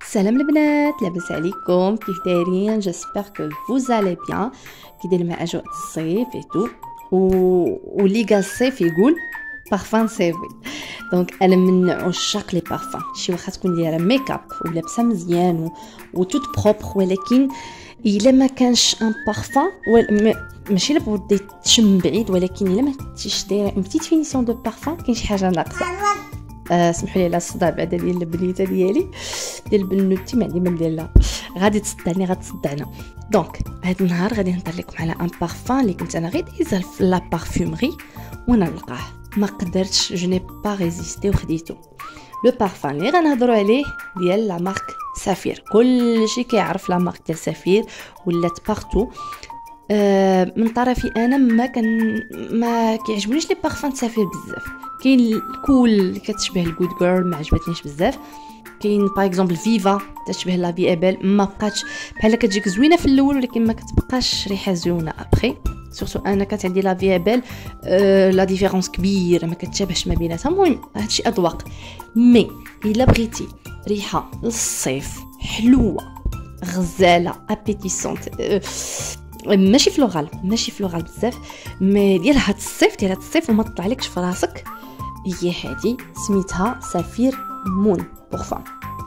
سلام البنات، لاباس عليكم؟ كيف دايرين؟ جيسبر كو فوز الي بيان. كي داير مع اجواء الصيف اي تو واللي قال الصيف يقول بارفان صيفي. دونك انا من عشاق لي بارفان. شي واخا تكون دايره ميك اب ولابسه مزيان وتوت بروبر، ولكن الا ما كانش ان بارفان ماشي لا بودي تشم بعيد، ولكن الا ما كنتيش دايره اون بتيت فينيسيون دو بارفان كاين شي حاجه ناقصه. سمحوا لي على الصداع بعدا ديال البنيته ديالي ديال بنوتي، ما عندي ما ندير لها، غادي تصدعني غتصدعنا. دونك هذا النهار غادي نهضر لكم على ان بارفان اللي كنت انا غير دايزه في لا بارفومري وانا نلقاه، ما قدرتش جو ني با ريزيستي وخديته. لو بارفان اللي غنهضروا عليه ديال لا مارك سافير. كلشي كيعرف لا مارك ديال سافير، ولات بارتو. من طرفي انا ما كيعجبونيش لي بارفان سافير بزاف. كاين الكول اللي كتشبه الجود جيرل، ما عجبتنيش بزاف. كاين باغ اكزومبل فيفا تشبه لا في ابل، ما بقاتش بحال كتجيك زوينه في الاول ولكن ما كتبقاش ريحه زوينه ابري. سورتو انا كانت عندي لا في ابل لا ديفيرونس كبيره، ما كتشابهش ما بيناتها. المهم هادشي اذواق. مي الا بغيتي ريحه للصيف حلوه غزاله ابيتيسونت، ماشي فلورال بزاف، مي ديال هاد الصيف وما تطلعلكش في راسك، هي هادي سميتها سافير مون بورفان.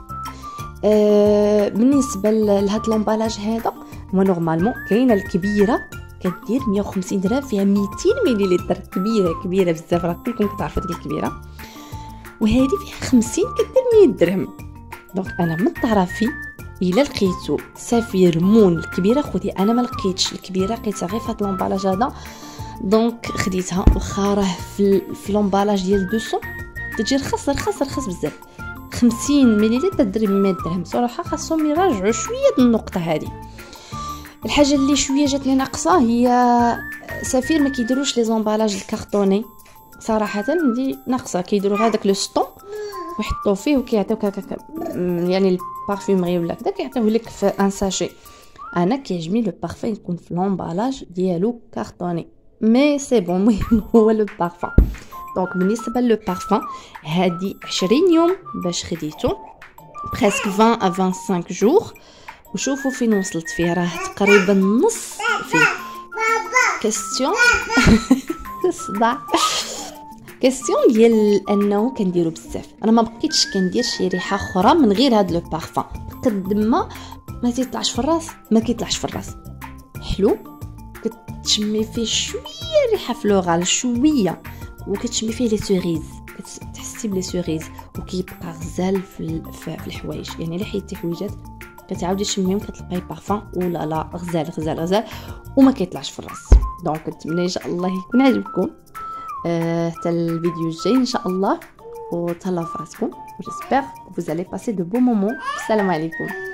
بالنسبه لهاد لومبالاج هذا هو نورمالمون كاينه الكبيره كدير 150 درهم، فيها 200 مليلتر، كبيره بزاف، راه كلكم كتعرفوا ديك الكبيره. وهذه فيها 50 كدير 100 درهم. دونك انا من طرفي الا لقيتو سافير مون الكبيره خدي. انا ما لقيتش الكبيره، لقيتها غير في هاد لومبالاج هذا، دونك خديتها. واخا راه في لومبالاج ديال 200 تجي رخص بزاف. 50 مليلتر تدري 100 درهم. صراحه خاصهم يراجعوا شويه النقطه هذه. الحاجه اللي شويه جاتني ناقصه هي سافير ما كيديروش لي زومبالاج الكارطوني، صراحه عندي ناقصه. كيديروا هذاك لو ستون ويحطوه فيه وكيعطيوك هكاك، يعني البارفومري ولا كذا كيعطيوه لك في ان ساشي. انا كيعجبني لو بارفان يكون في لومبالاج ديالو كارطوني، مي سي بون. المهم هو لو بارفان. دونك بالنسبه لو بارفان هادي 20 يوم باش خديتو، بريسك 20 à 25 جور. وشوفوا فين وصلت فيه، راه تقريبا نص فيه. كاستيون صداع كاستيون ديال انه كنديرو بزاف. انا ما بقيتش كندير شي ريحه اخرى من غير هاد لو بارفان. قد ما تيطلعش في الراس، ما كيطلعش في الراس. حلو، كتشمي فيه شويه ريحه فلورال شويه، وكتشمي فيه لي سوريز، كتحسي بلي سوريز، وكيبقى غزال في الحوايج. يعني الا حيدتي حويجات كتعاودي تشميهم كتلقاي بارفان ولا لا غزال وما كيطلعش في الراس. دونك نتمنى ان شاء الله يكون عجبكم. حتى الفيديو الجاي ان شاء الله، وتهلاو في راسكم. جيسبر vous allez passer de beaux moments. السلام عليكم.